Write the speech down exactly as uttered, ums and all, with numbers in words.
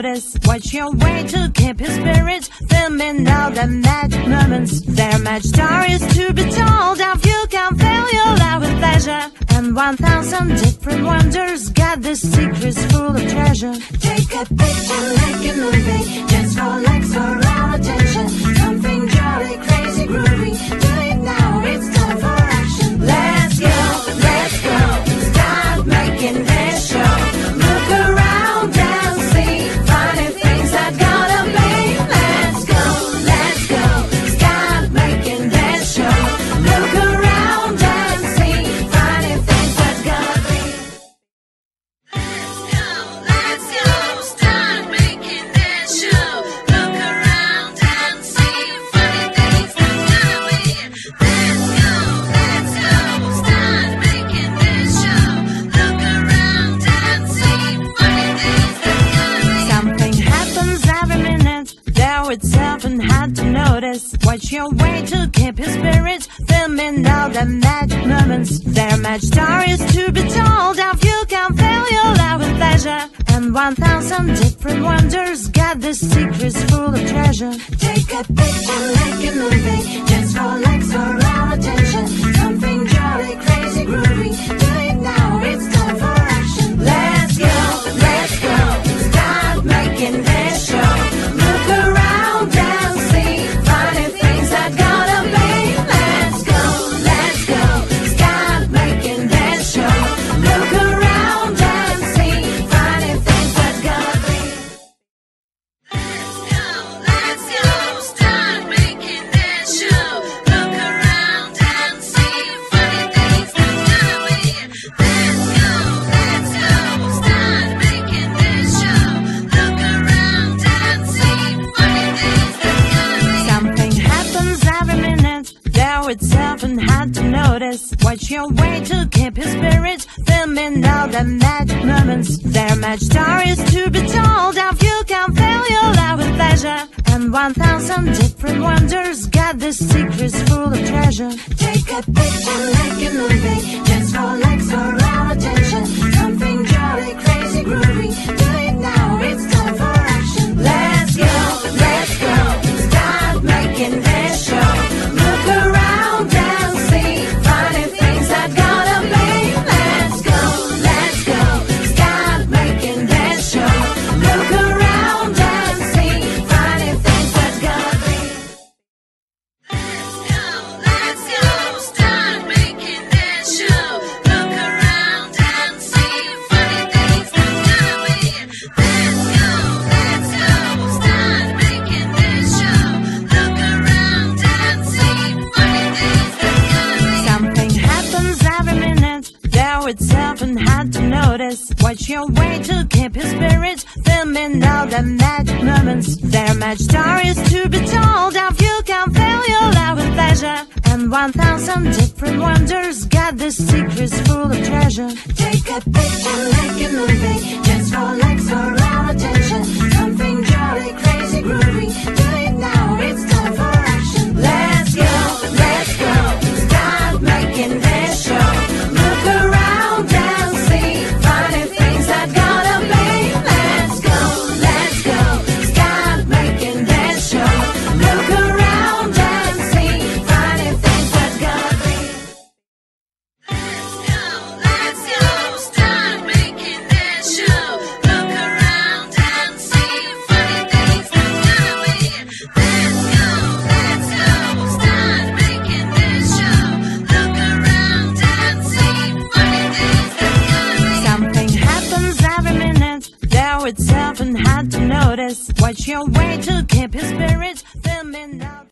notice. Watch your way to keep his spirits, filming all the magic moments. Their magic stories to be told of. You can fill your life with pleasure, and one thousand different wonders. Got the secrets full of treasure. Take a picture, make a movie, just for likes or our attention. Something jolly, crazy, groovy. Do it now, it's time for action. Let's go, let's go, start making this show. Look around and see funny things that gotta be. Let's go, let's go, start making this show. Look around and see funny things that gotta be. Let's go, let's go, start making this show. Look around and see funny things that gotta be. Let's go, let's go, start making this show. Look around and see funny things that gotta be. Something happens every minute, there itself and had to notice. Watch your way to keep his spirits, filming all the magic moments. Their magic stories to be told of. You can fill your life with pleasure, and one thousand different wonders. Got the secrets full of treasure. Take a picture, make a movie, just for likes or our attention. Something jolly, crazy, groovy. Do it now, it's time for action. Let's go, let's go, start making this show. Look around and see funny things that gotta be. Let's go, let's go, start making this show. Look around and see funny things that gotta be. Let's go, let's go, start making this show. Look around and see funny things that gotta be. Let's go, let's go, start making this show. Look around and see funny things that gotta be. Something happens every minute, there itself and had to notice. Watch your way to keep his spirits, filming all the magic moments. Their magic stories to be told of. You can fill your life with pleasure, and one thousand different wonders. Got the secrets full of treasure. Take a picture, make a movie, just for likes or our attention. Something jolly, crazy, groovy. Do it now, it's time for action. Let's go, let's go, start making this show. Look around and see funny things that gotta be. Let's go, let's go, start making this show. Look around and see funny things that gotta be. Let's go, let's go, start making this show. Look around and see funny things that gotta be. Let's go, let's go, start making this show. Look around and see funny things that gotta be. Something happens every minute, there itself and had to notice. Watch your way to keep his spirits, filming all the magic moments. Their magic stories to be told of. You can fill your life with pleasure, and one thousand different wonders. Got the secrets full of treasure. Take a picture, make a movie, just for likes or our attention. Something jolly, crazy, groovy. Do it now, it's time for action. Let's go, let's go, start making this show. Look around and see funny things that gotta be. Let's go, let's go, start making this show. Look around and see funny things that gotta be. Let's go, let's go, start making this show. Look around and see funny things that gotta be. Let's go, let's go, start making this show. Look around and see funny things that gotta be. Something happens every minute, there itself and had to notice. Watch your way to keep his spirits, filming all